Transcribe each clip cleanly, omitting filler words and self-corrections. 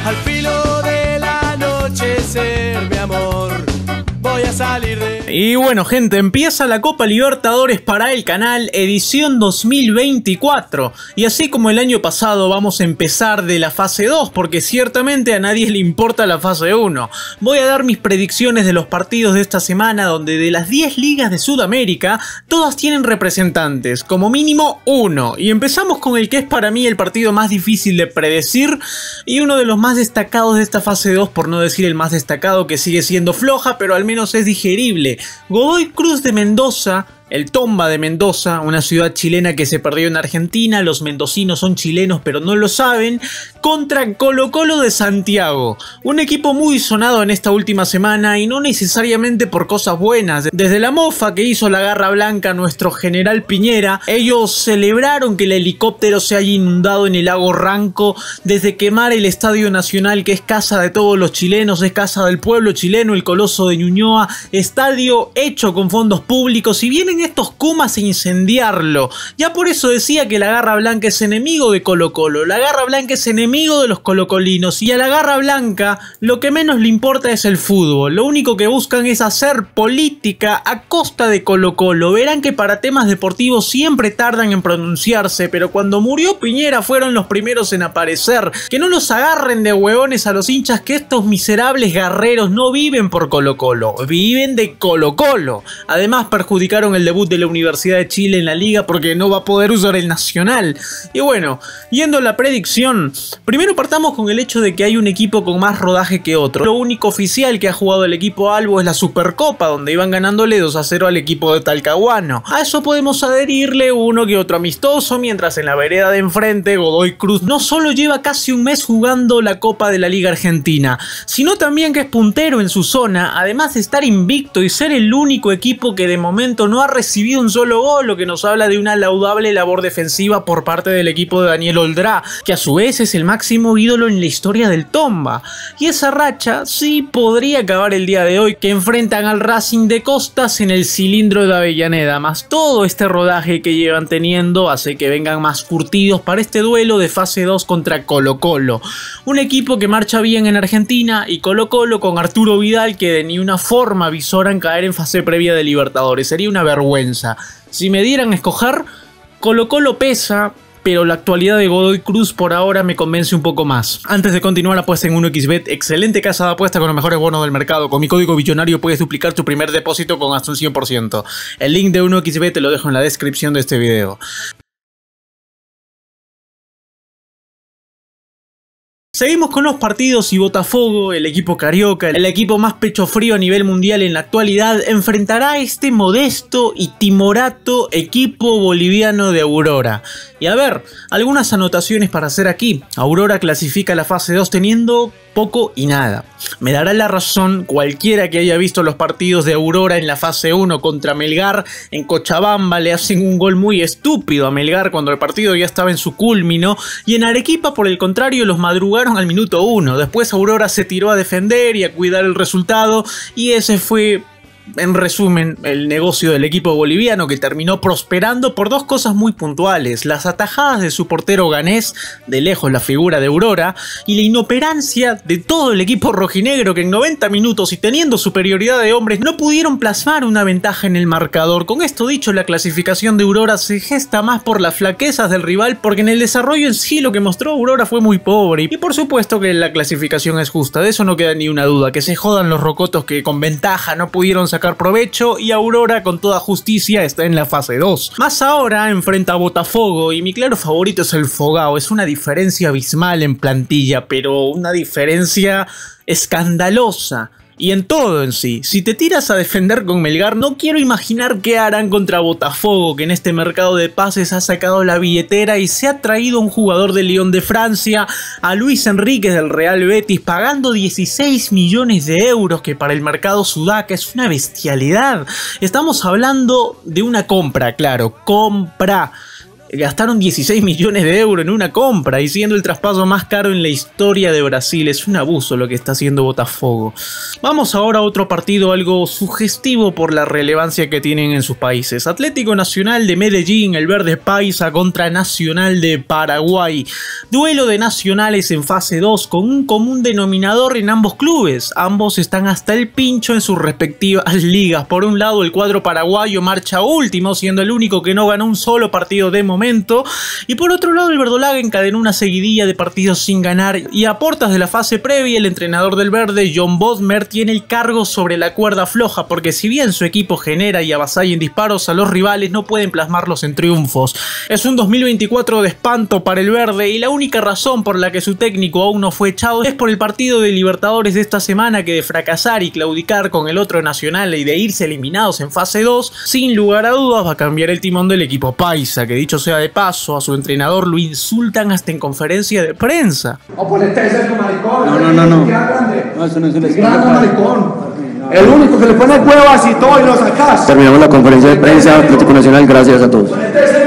al filo del anochecer, mi amor, voy a salir de... Y bueno, gente, empieza la Copa Libertadores para el canal, edición 2024. Y así como el año pasado vamos a empezar de la fase 2, porque ciertamente a nadie le importa la fase 1. Voy a dar mis predicciones de los partidos de esta semana, donde de las 10 ligas de Sudamérica, todas tienen representantes, como mínimo uno. Y empezamos con el que es para mí el partido más difícil de predecir, y uno de los más destacados de esta fase 2, por no decir el más destacado, que sigue siendo floja, pero al menos es digerible. Godoy Cruz de Mendoza, el Tomba de Mendoza, una ciudad chilena que se perdió en Argentina, los mendocinos son chilenos pero no lo saben, contra Colo Colo de Santiago, un equipo muy sonado en esta última semana y no necesariamente por cosas buenas. Desde la mofa que hizo la Garra Blanca nuestro general Piñera, ellos celebraron que el helicóptero se haya inundado en el lago Ranco, desde quemar el Estadio Nacional, que es casa de todos los chilenos, es casa del pueblo chileno, el Coloso de Ñuñoa, estadio hecho con fondos públicos, y vienen estos kumas a incendiarlo. Ya por eso decía que la Garra Blanca es enemigo de Colo Colo, la Garra Blanca es enemigo de los colocolinos, y a la Garra Blanca lo que menos le importa es el fútbol, lo único que buscan es hacer política a costa de Colo Colo. Verán que para temas deportivos siempre tardan en pronunciarse, pero cuando murió Piñera fueron los primeros en aparecer. Que no los agarren de huevones a los hinchas, que estos miserables guerreros no viven por Colo Colo, viven de Colo Colo. Además perjudicaron el debut de la Universidad de Chile en la liga porque no va a poder usar el Nacional. Y bueno, yendo a la predicción, primero partamos con el hecho de que hay un equipo con más rodaje que otro. Lo único oficial que ha jugado el equipo albo es la Supercopa, donde iban ganándole 2-0 al equipo de Talcahuano. A eso podemos adherirle uno que otro amistoso, mientras en la vereda de enfrente Godoy Cruz no solo lleva casi un mes jugando la Copa de la Liga Argentina, sino también que es puntero en su zona, además de estar invicto y ser el único equipo que de momento no ha recibido un solo gol, lo que nos habla de una laudable labor defensiva por parte del equipo de Daniel Oldrá, que a su vez es el máximo ídolo en la historia del Tomba. Y esa racha sí podría acabar el día de hoy, que enfrentan al Racing de Costas en el cilindro de Avellaneda, más todo este rodaje que llevan teniendo hace que vengan más curtidos para este duelo de fase 2 contra Colo Colo, un equipo que marcha bien en Argentina, y Colo Colo con Arturo Vidal, que de ni una forma visoran caer en fase previa de Libertadores. Sería una vergüenza. Si me dieran a escoger, Colo Colo pesa, pero la actualidad de Godoy Cruz por ahora me convence un poco más. Antes de continuar, apuesta en 1xBet, excelente casa de apuesta con los mejores bonos del mercado. Con mi código billonario puedes duplicar tu primer depósito con hasta un 100%. El link de 1xBet te lo dejo en la descripción de este video. Seguimos con los partidos y Botafogo, el equipo carioca, el equipo más pecho frío a nivel mundial en la actualidad, enfrentará a este modesto y timorato equipo boliviano de Aurora. Y a ver, algunas anotaciones para hacer aquí. Aurora clasifica la fase 2 teniendo poco y nada. Me dará la razón cualquiera que haya visto los partidos de Aurora en la fase 1 contra Melgar. En Cochabamba le hacen un gol muy estúpido a Melgar cuando el partido ya estaba en su culmino, y en Arequipa por el contrario los madrugaron al minuto 1. Después Aurora se tiró a defender y a cuidar el resultado, y ese fue, en resumen, el negocio del equipo boliviano, que terminó prosperando por dos cosas muy puntuales: las atajadas de su portero ganés, de lejos la figura de Aurora, y la inoperancia de todo el equipo rojinegro, que en 90 minutos y teniendo superioridad de hombres no pudieron plasmar una ventaja en el marcador. Con esto dicho, la clasificación de Aurora se gesta más por las flaquezas del rival, porque en el desarrollo en sí lo que mostró Aurora fue muy pobre, y por supuesto que la clasificación es justa, de eso no queda ni una duda. Que se jodan los rocotos que con ventaja no pudieron sacar provecho, y Aurora con toda justicia está en la fase 2. Más ahora enfrenta a Botafogo, y mi claro favorito es el Fogao. Es una diferencia abismal en plantilla, pero una diferencia escandalosa. Y en todo en sí. Si te tiras a defender con Melgar, no quiero imaginar qué harán contra Botafogo, que en este mercado de pases ha sacado la billetera y se ha traído a un jugador de Lyon de Francia, a Luis Enríquez del Real Betis, pagando 16 millones de euros, que para el mercado sudaca es una bestialidad. Estamos hablando de una compra, claro, compra. gastaron 16 millones de euros en una compra y siendo el traspaso más caro en la historia de Brasil. Es un abuso lo que está haciendo Botafogo. Vamos ahora a otro partido algo sugestivo por la relevancia que tienen en sus países. Atlético Nacional de Medellín, el verde paisa contra Nacional de Paraguay. Duelo de nacionales en fase 2 con un común denominador en ambos clubes. Ambos están hasta el pincho en sus respectivas ligas. Por un lado, el cuadro paraguayo marcha último, siendo el único que no ganó un solo partido de momento. Y por otro lado, el verdolaga encadenó una seguidilla de partidos sin ganar. Y a puertas de la fase previa, el entrenador del verde, John Bodmer, tiene el cargo sobre la cuerda floja, porque si bien su equipo genera y avasalla en disparos a los rivales, no pueden plasmarlos en triunfos. Es un 2024 de espanto para el verde y la única razón por la que su técnico aún no fue echado es por el partido de Libertadores de esta semana, que de fracasar y claudicar con el otro Nacional y de irse eliminados en fase 2, sin lugar a dudas va a cambiar el timón del equipo paisa, que dicho sea de paso, a su entrenador lo insultan hasta en conferencia de prensa. No, pues este es el maricón. No, eso no es el maricón. El único que le pone huevas y todo y lo sacas. Terminamos la conferencia de prensa. Atlético Nacional, gracias a todos.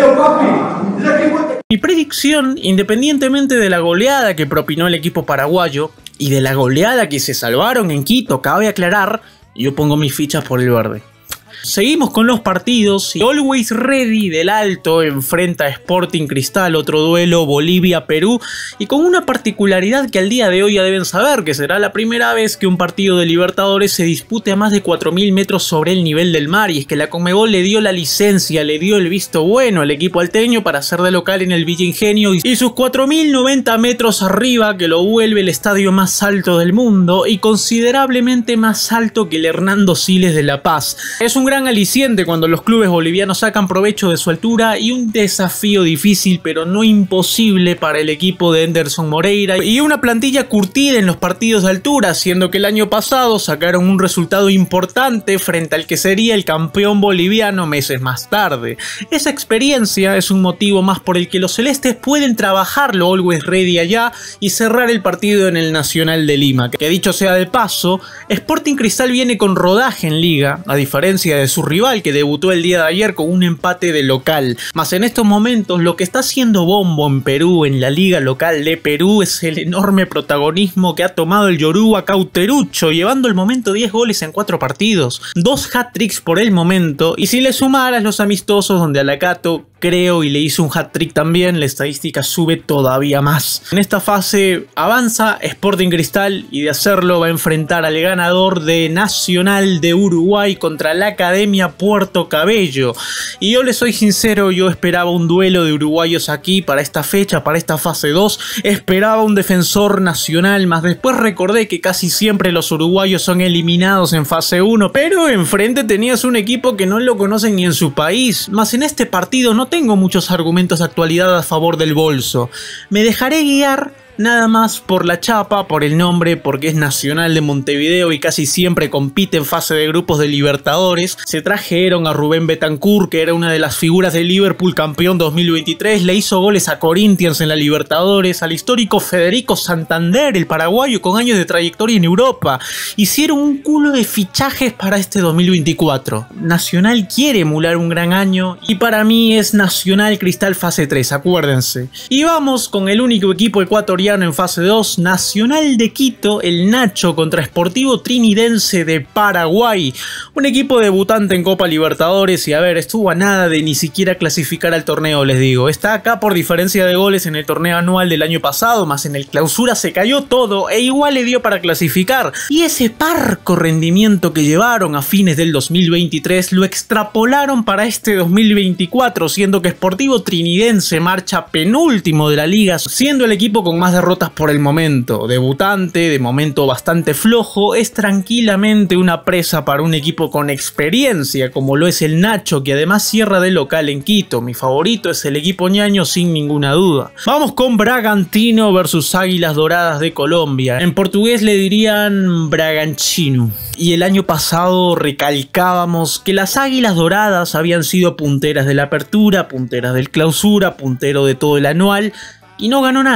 Mi predicción, independientemente de la goleada que propinó el equipo paraguayo y de la goleada que se salvaron en Quito, cabe aclarar, yo pongo mis fichas por el verde. Seguimos con los partidos y Always Ready del Alto enfrenta a Sporting Cristal, otro duelo Bolivia-Perú, y con una particularidad que al día de hoy ya deben saber, que será la primera vez que un partido de Libertadores se dispute a más de 4.000 metros sobre el nivel del mar, y es que la Conmebol le dio la licencia, le dio el visto bueno al equipo alteño para ser de local en el Villa Ingenio y sus 4.090 metros arriba, que lo vuelve el estadio más alto del mundo y considerablemente más alto que el Hernando Siles de La Paz. Es un gran aliciente cuando los clubes bolivianos sacan provecho de su altura y un desafío difícil pero no imposible para el equipo de Anderson Moreira y una plantilla curtida en los partidos de altura, siendo que el año pasado sacaron un resultado importante frente al que sería el campeón boliviano meses más tarde. Esa experiencia es un motivo más por el que los celestes pueden trabajarlo Always Ready allá y cerrar el partido en el Nacional de Lima, que dicho sea de paso, Sporting Cristal viene con rodaje en liga, a diferencia de su rival que debutó el día de ayer con un empate de local. Mas en estos momentos lo que está haciendo bombo en Perú, en la liga local de Perú, es el enorme protagonismo que ha tomado el Yoruba Cauterucho, llevando el momento 10 goles en 4 partidos, 2 hat-tricks por el momento, y si le sumaras los amistosos donde Alacato creo y le hizo un hat-trick también, la estadística sube todavía más. En esta fase avanza Sporting Cristal y de hacerlo va a enfrentar al ganador de Nacional de Uruguay contra la Academia Puerto Cabello. Y yo les soy sincero, yo esperaba un duelo de uruguayos aquí para esta fecha, para esta fase 2, esperaba un defensor nacional, más después recordé que casi siempre los uruguayos son eliminados en fase 1, pero enfrente tenías un equipo que no lo conocen ni en su país, más en este partido no tengo muchos argumentos de actualidad a favor del bolso. Me dejaré guiar nada más por la chapa, por el nombre, porque es Nacional de Montevideo y casi siempre compite en fase de grupos de Libertadores. Se trajeron a Rubén Betancourt, que era una de las figuras de Liverpool campeón 2023, le hizo goles a Corinthians en la Libertadores, al histórico Federico Santander, el paraguayo con años de trayectoria en Europa. Hicieron un culo de fichajes para este 2024. Nacional quiere emular un gran año y para mí es Nacional Cristal fase 3, acuérdense. Y vamos con el único equipo ecuatoriano en fase 2, Nacional de Quito, el Nacho contra Sportivo Trinidense de Paraguay, un equipo debutante en Copa Libertadores y a ver, estuvo a nada de ni siquiera clasificar al torneo, les digo. Está acá por diferencia de goles en el torneo anual del año pasado, más en el clausura se cayó todo e igual le dio para clasificar. Y ese parco rendimiento que llevaron a fines del 2023 lo extrapolaron para este 2024, siendo que Sportivo Trinidense marcha penúltimo de la liga, siendo el equipo con más derrotas por el momento. Debutante, de momento bastante flojo, es tranquilamente una presa para un equipo con experiencia como lo es el Nacho, que además cierra de local en Quito. Mi favorito es el equipo ñaño sin ninguna duda. Vamos con Bragantino versus Águilas Doradas de Colombia. En portugués le dirían Bragantino. Y el año pasado recalcábamos que las Águilas Doradas habían sido punteras de la apertura, punteras del clausura, puntero de todo el anual, y no ganó nada.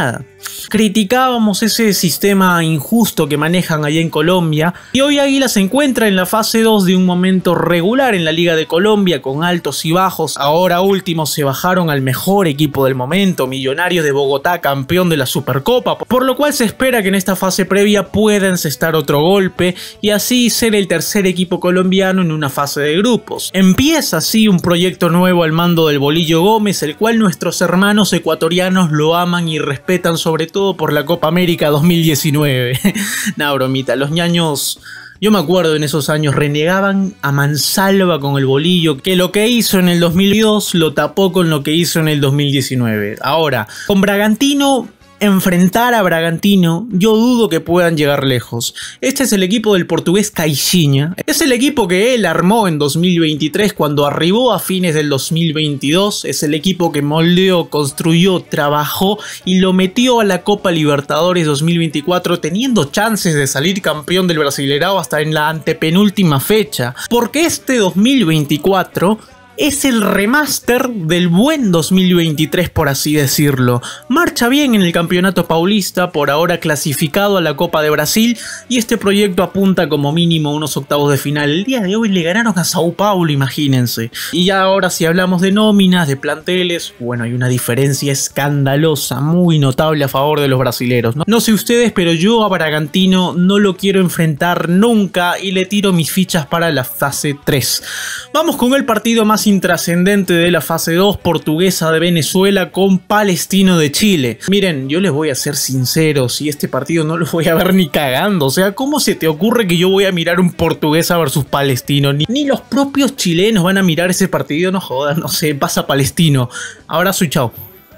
Criticábamos ese sistema injusto que manejan allá en Colombia y hoy Águila se encuentra en la fase 2 de un momento regular en la Liga de Colombia con altos y bajos. Ahora último se bajaron al mejor equipo del momento, Millonarios de Bogotá, campeón de la Supercopa, por lo cual se espera que en esta fase previa pueda encestar otro golpe y así ser el tercer equipo colombiano en una fase de grupos. Empieza así un proyecto nuevo al mando del Bolillo Gómez, el cual nuestros hermanos ecuatorianos lo aman y respetan, sobre todo por la Copa América 2019. Nah, bromita, los ñaños... Yo me acuerdo en esos años renegaban a mansalva con el Bolillo, que lo que hizo en el 2002 lo tapó con lo que hizo en el 2019. Ahora, con Bragantino... enfrentar a Bragantino, yo dudo que puedan llegar lejos. Este es el equipo del portugués Caixinha. Es el equipo que él armó en 2023 cuando arribó a fines del 2022. Es el equipo que moldeó, construyó, trabajó y lo metió a la Copa Libertadores 2024 teniendo chances de salir campeón del Brasileirao hasta en la antepenúltima fecha. Porque este 2024... es el remaster del buen 2023, por así decirlo. Marcha bien en el campeonato paulista, por ahora clasificado a la Copa de Brasil, y este proyecto apunta como mínimo a unos octavos de final. El día de hoy le ganaron a Sao Paulo, imagínense. Y ya ahora si hablamos de nóminas, de planteles, bueno, hay una diferencia escandalosa, muy notable a favor de los brasileros. No sé ustedes, pero yo a Bragantino no lo quiero enfrentar nunca y le tiro mis fichas para la fase 3. Vamos con el partido más intrascendente de la fase 2, Portuguesa de Venezuela con Palestino de Chile. Miren, yo les voy a ser sincero, si este partido no lo voy a ver ni cagando. O sea, ¿cómo se te ocurre que yo voy a mirar un Portuguesa versus Palestino? Ni los propios chilenos van a mirar ese partido, no jodas, no sé, pasa Palestino. Abrazo y chao.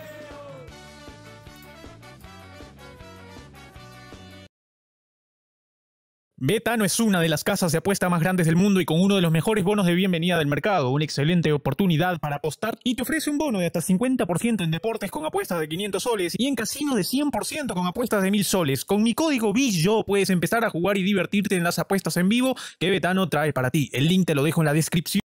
Betano es una de las casas de apuesta más grandes del mundo y con uno de los mejores bonos de bienvenida del mercado. Una excelente oportunidad para apostar y te ofrece un bono de hasta 50% en deportes con apuestas de 500 soles y en casino de 100% con apuestas de 1000 soles. Con mi código BISYO puedes empezar a jugar y divertirte en las apuestas en vivo que Betano trae para ti. El link te lo dejo en la descripción.